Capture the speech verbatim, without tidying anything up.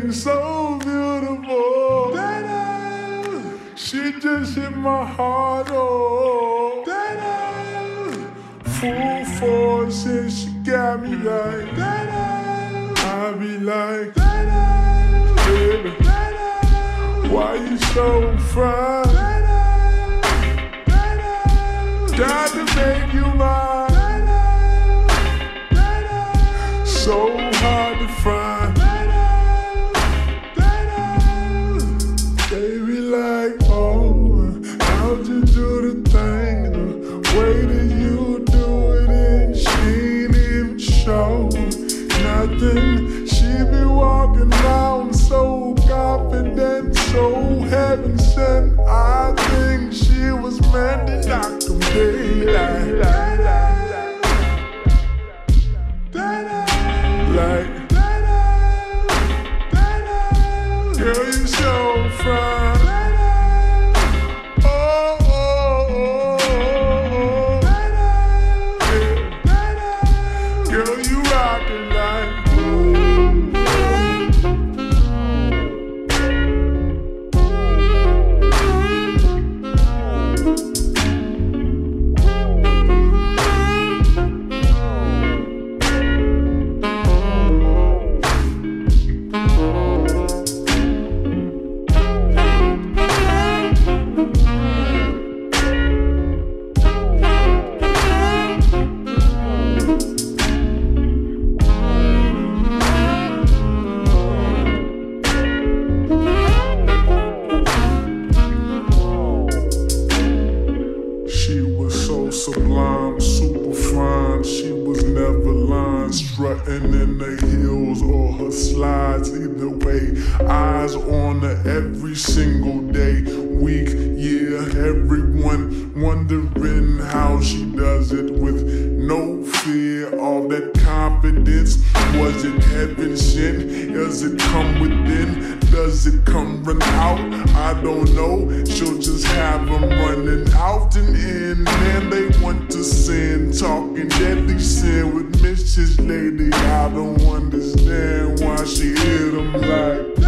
looking so beautiful. Da-da. She just hit my heart, oh. Da-da. Full force and she got me like da-da. I be like da-da. Baby, da-da. Why you so fine? Da-da. Da-da. Got to make you mine. Da-da. Da-da. So hard to find. Da-da. Da-da. Baby like, oh, how'd you do the thing? The way that you do it and she ain't even show nothing. She be walking around so confident, so heaven sent. I think she was meant to knock them daylight. Like, girl, you so fine. Oh, oh, oh, oh, oh. Yeah. Girl, you rockin' like sublime, super fine. She was never lying, strutting in the heels or her slides. Either way, eyes on her every single day, week, year. Everyone wondering how she does it with no fear. All that confidence, was it heaven sent? Does it come within? Does it come run out? I don't know. She'll just have them running out and in. Man, they want to sin, talking deadly sin with Missus Lady. I don't understand why she hit them like